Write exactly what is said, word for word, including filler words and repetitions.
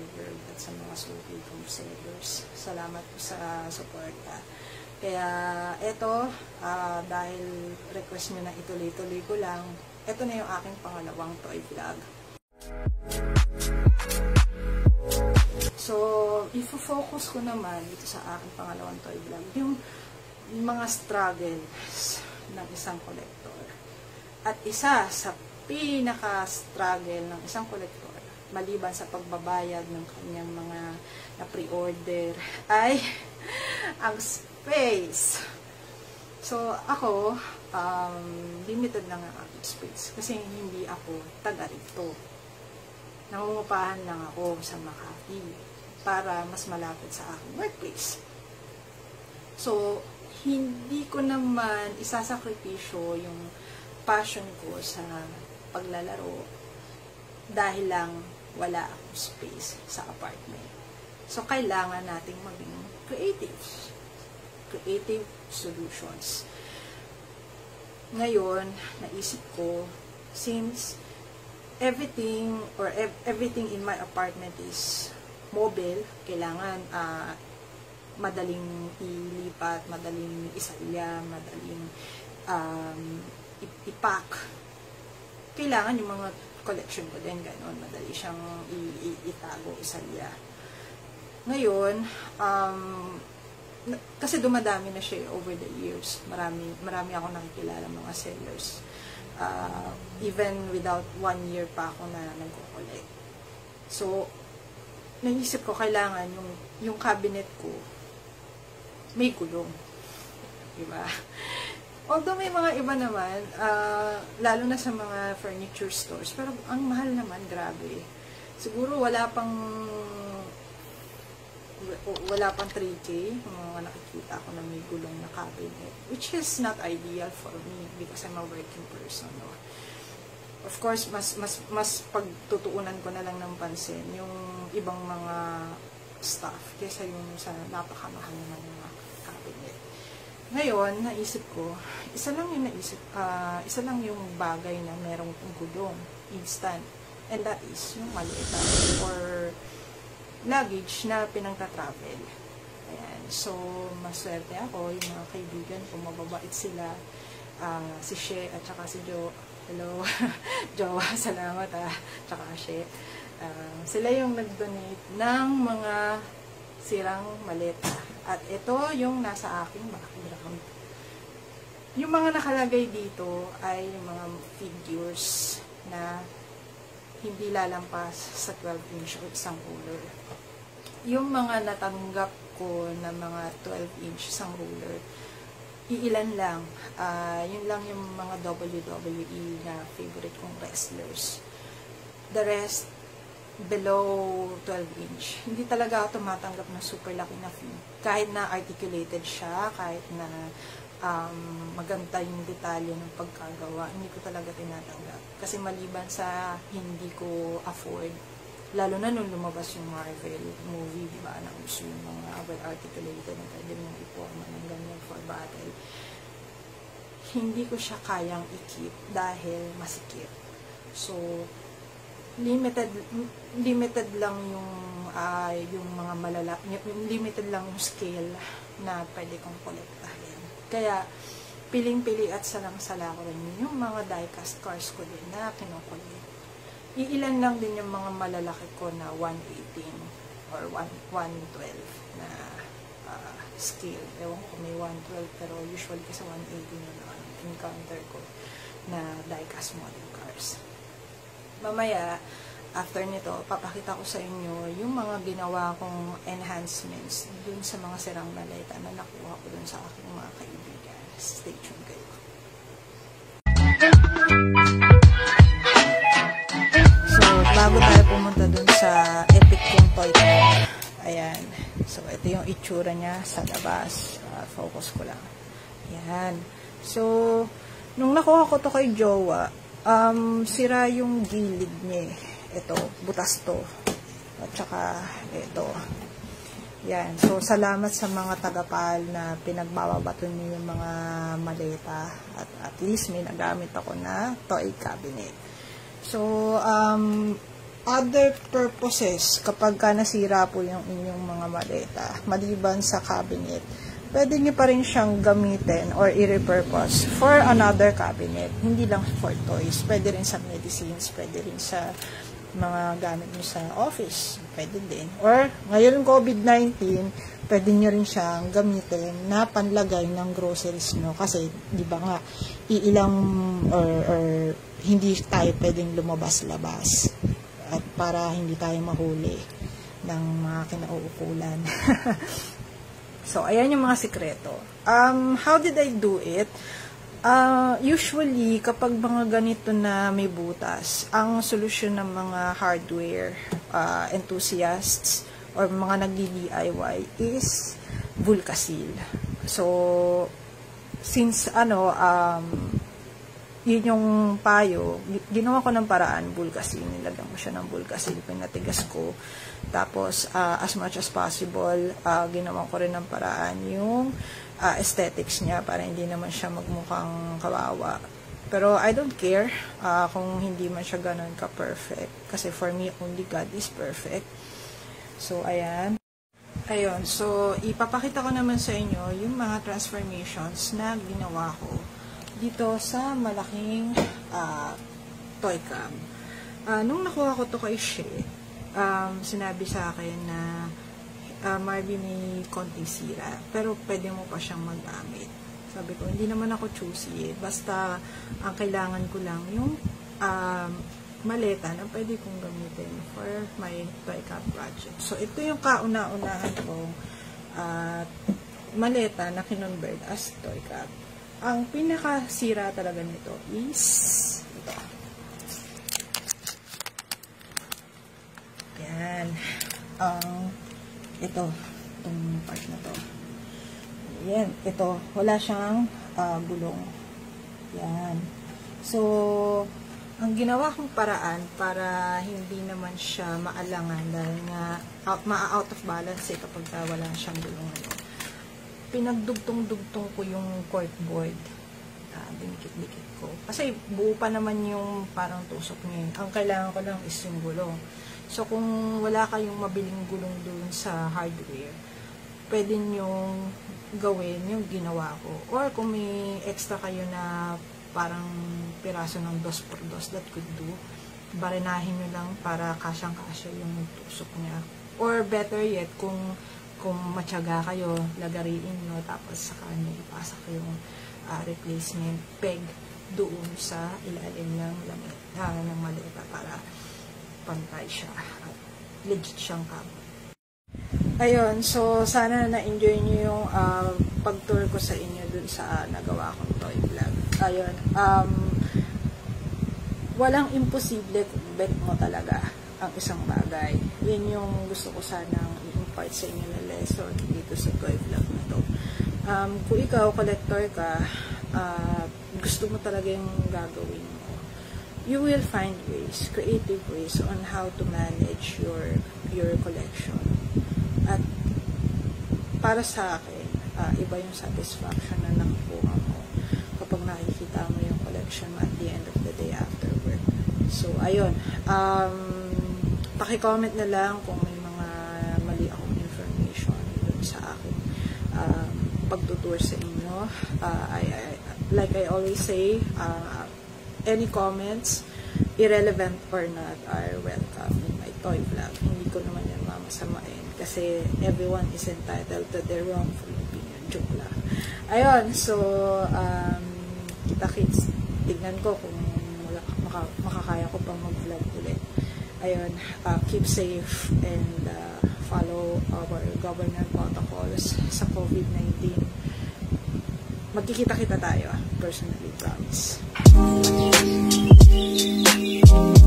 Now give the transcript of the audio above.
Reverb at sa mga suki kong sellers. Salamat po sa suporta. Kaya eto, uh, dahil request nyo na ituloy-tuloy ko lang, eto na yung aking pangalawang toy vlog. So, ifo-focus ko naman dito sa aking pangalawang toy vlog, yung mga struggles ng isang collector. At isa sa pinaka-struggle ng isang collector, maliban sa pagbabayad ng kanyang mga na-pre-order, ay ang space. So, ako, um, limited lang ang aking space. Kasi hindi ako taga rito. Nangungupahan lang ako sa Makati para mas malapit sa aking workplace. So, hindi ko naman isasakripisyo yung passion ko sa paglalaro dahil lang wala akong space sa apartment. So, kailangan nating maging creative. Creative solutions. Ngayon, naisip ko, since everything or ev everything in my apartment is mobile, kailangan uh, madaling ilipat, madaling isalya, madaling um, ipack. Kailangan yung mga collection ko din, gano'n, madali siyang itago, isalya. Ngayon, um, kasi dumadami na siya over the years. Marami, marami ako nakikilala mga sellers. Uh, even without one year pa ako na nagko-collect. So, naisip ko, kailangan yung, yung cabinet ko may gulong. Diba? Although may mga iba naman, uh, lalo na sa mga furniture stores, pero ang mahal naman, grabe. Siguro wala pang wala pang three K, mga nakikita ko na may gulong na cabinet, which is not ideal for me because I'm a working person. No? Of course, mas, mas, mas pagtutuunan ko na lang ng pansin yung ibang mga stuff kaysa yung sa napakamahal naman ng mga cabinet. Ngayon, naisip ko, isa lang yung naisip, uh, isa lang yung bagay na merong gulong, instant, and that is yung maleta or luggage na pinagta-travel. Ayan. So, maswerte ako, yung mga kaibigan ko, mababait sila, uh, si She at saka si Jo. Hello, Jowa, salamat ah, tsaka She. Uh, sila yung nag-donate ng mga sirang maleta. At ito yung nasa aking background. Yung mga nakalagay dito ay yung mga figures na hindi lalampas sa twelve inch o isang ruler. Yung mga natanggap ko na mga twelve inch isang ruler, iilan lang. Uh, yun lang yung mga W W E na favorite kong wrestlers. The rest, below twelve inch. Hindi talaga ako tumatanggap ng super laki na fee. Kahit na articulated siya, kahit na um, maganda yung detalye ng pagkagawa, hindi ko talaga tinatanggap. Kasi maliban sa hindi ko afford, lalo na nung lumabas yung Marvel movie, di ba, na uso yung mga well-articulated na pwede mong iporma ng ganyan for battle. Hindi ko siya kayang i-keep dahil masikip. So, limited limited lang yung uh, yung mga malala limited lang yung scale na pwede kong kolektahin. Kaya piling-pili at salang-sala ko rin yung mga die-cast cars ko din na kinukulit. Iilan lang din yung mga malalaki ko na one eighteen or one twelve na uh, scale. Ewan ko may one twelve pero usually kasi one eighteen na encounter ko na die-cast model cars. Mamaya, after nito, papakita ko sa inyo yung mga ginawa kong enhancements dun sa mga sirang maleta na nakuha ko dun sa aking mga kaibigan. Stay tuned kayo. So, bago tayo pumunta dun sa epic kong toy ko, ayan. So, ito yung itsura niya sa labas. Uh, focus ko lang. Ayan. So, nung nakuha ko to kay Jowa, Um, sira yung gilid niya. Ito, butas to. At saka, ito. Yan. So, salamat sa mga tagapal na pinagbababato niyo yung mga maleta. At at least may nagamit ako na toy cabinet. So, um, other purposes kapag ka nasira po yung inyong mga maleta, maliban sa cabinet, pwede nyo pa rin siyang gamitin or i-repurpose for another cabinet. Hindi lang for toys. Pwede rin sa medicines, pwede rin sa mga gamit nyo sa office. Pwede din. Or, ngayon COVID nineteen, pwede nyo rin siyang gamitin na panlagay ng groceries nyo. Kasi, di ba nga, iilang or, or hindi tayo pwedeng lumabas-labas. At para hindi tayo mahuli ng mga kinauukulan. So, ayan yung mga sikreto. Um, how did I do it? Uh, usually, kapag mga ganito na may butas, ang solusyon ng mga hardware uh, enthusiasts or mga nagdi-D I Y is Vulcasil. So, since ano, um, yun yung payo, ginawa ko ng paraan, Vulcasil, nilagyan ko siya ng Vulcasil, pinatigas ko. Tapos, uh, as much as possible, uh, ginawa ko rin ng paraan yung uh, aesthetics niya para hindi naman siya magmukhang kawawa. Pero I don't care uh, kung hindi man siya ganun ka-perfect. Kasi for me, only God is perfect. So, ayan. Ayun, so ipapakita ko naman sa inyo yung mga transformations na ginawa ko dito sa malaking uh, toy cam. Uh, nung nakuha ko to kay Shay, um, sinabi sa akin na uh, Marby may konting sira, pero pwede mo pa siyang magamit. Sabi ko, hindi naman ako choosy eh. Basta ang kailangan ko lang yung um, maleta na pwede kong gamitin for my toy cam project. So, ito yung kauna-unahan kong uh, maleta na kinonvert as toy cam. Ang pinakasira talaga nito is ito. Yan. Ang um, ito. Itong part na to. Yan. Ito. Wala siyang uh, bulong. Yan. So, ang ginawa kong paraan para hindi naman siya maalangan dahil nga out, ma-out of balance eh kapag wala siyang bulong ano. Pinagdugtong-dugtong ko yung corkboard. Uh, dinikit-dikit ko. Kasi buo pa naman yung parang tusok niya. Ang kailangan ko lang is yung gulong. So, kung wala kayong mabiling gulong dun sa hardware, pwede nyong gawin yung ginawa ko. Or kung may extra kayo na parang piraso ng dos por dos that could do, barinahin nyo lang para kasyang-kasya yung tusok niya. Or better yet, kung kung matyaga kayo, lagariin nyo, tapos saka nyo ipasok yung uh, replacement peg doon sa ilalim ng lamit, uh, ng maleta para pantay siya at legit siyang cam. Ayun, so sana na-enjoy nyo yung uh, pag-tour ko sa inyo dun sa uh, nagawa kong toy vlog. Ayun, um, walang imposible kung bet mo talaga ang isang bagay. Yun yung gusto ko sanang i-impart sa inyo na lesson dito sa toy vlog na to. Um, kung ikaw, collector ka, uh, gusto mo talaga yung gagawin mo, you will find ways, creative ways on how to manage your your collection. At para sa akin, uh, iba yung satisfaction na nakukuha mo kapag nakikita mo yung collection mo at the end of the day after work. So, ayun. Um, paki-comment na lang kung may mga mali akong information dun sa akin um, pagtutur sa inyo. Uh, I, I, like I always say, uh, any comments, irrelevant or not, are welcome in my toy vlog. Hindi ko naman yan mamasamain kasi everyone is entitled to their wrongful opinion. Joke lang. Ayun, so, um, kita-kits, tignan ko kung maka, makakaya ko pang mag-vlog ulit. Ayun, uh, keep safe and uh, follow our government protocols sa COVID nineteen. Magkikita-kita tayo, personally, promise.